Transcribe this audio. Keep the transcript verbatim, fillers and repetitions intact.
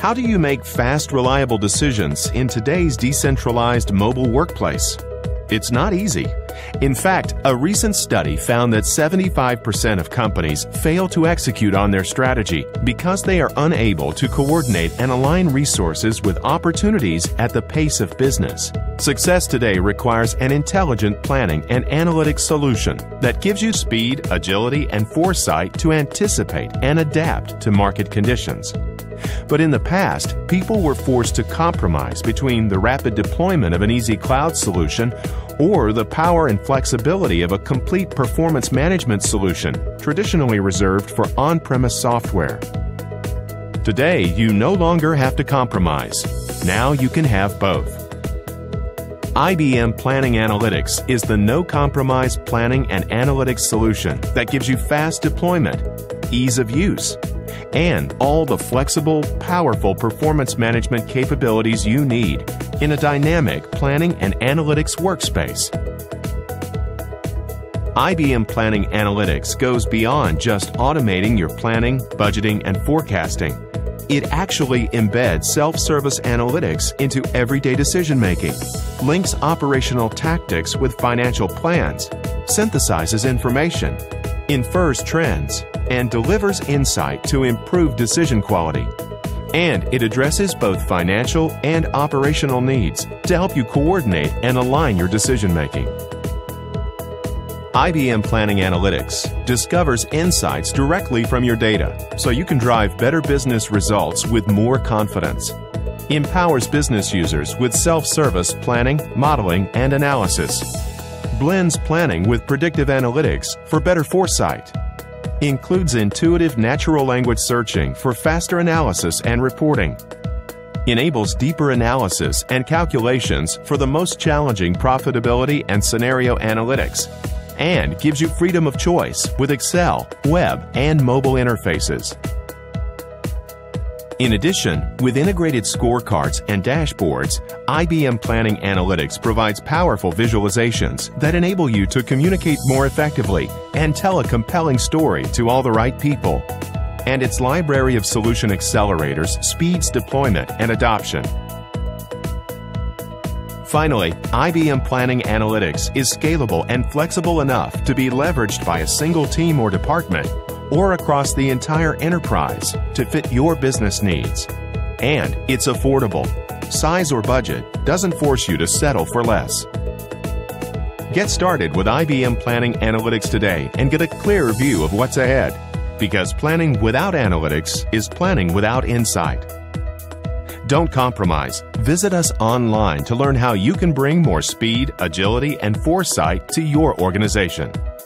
How do you make fast, reliable decisions in today's decentralized mobile workplace? It's not easy. In fact, a recent study found that seventy-five percent of companies fail to execute on their strategy because they are unable to coordinate and align resources with opportunities at the pace of business. Success today requires an intelligent planning and analytics solution that gives you speed, agility, and foresight to anticipate and adapt to market conditions. But in the past, people were forced to compromise between the rapid deployment of an easy cloud solution or the power and flexibility of a complete performance management solution traditionally reserved for on-premise software. Today, you no longer have to compromise. Now you can have both. I B M Planning Analytics is the no-compromise planning and analytics solution that gives you fast deployment, ease of use, and all the flexible, powerful performance management capabilities you need in a dynamic planning and analytics workspace. I B M Planning Analytics goes beyond just automating your planning, budgeting, and forecasting. It actually embeds self-service analytics into everyday decision-making, links operational tactics with financial plans, synthesizes information, infers trends, and delivers insight to improve decision quality. And it addresses both financial and operational needs to help you coordinate and align your decision-making. I B M Planning Analytics discovers insights directly from your data so you can drive better business results with more confidence. Empowers business users with self-service planning, modeling, and analysis. Blends planning with predictive analytics for better foresight. Includes intuitive natural language searching for faster analysis and reporting. Enables deeper analysis and calculations for the most challenging profitability and scenario analytics. And gives you freedom of choice with Excel, web, and mobile interfaces. In addition, with integrated scorecards and dashboards, I B M Planning Analytics provides powerful visualizations that enable you to communicate more effectively and tell a compelling story to all the right people. And its library of solution accelerators speeds deployment and adoption. Finally, I B M Planning Analytics is scalable and flexible enough to be leveraged by a single team or department or across the entire enterprise to fit your business needs. And it's affordable. Size or budget doesn't force you to settle for less. Get started with I B M Planning Analytics today and get a clearer view of what's ahead. Because planning without analytics is planning without insight. Don't compromise. Visit us online to learn how you can bring more speed, agility, and foresight to your organization.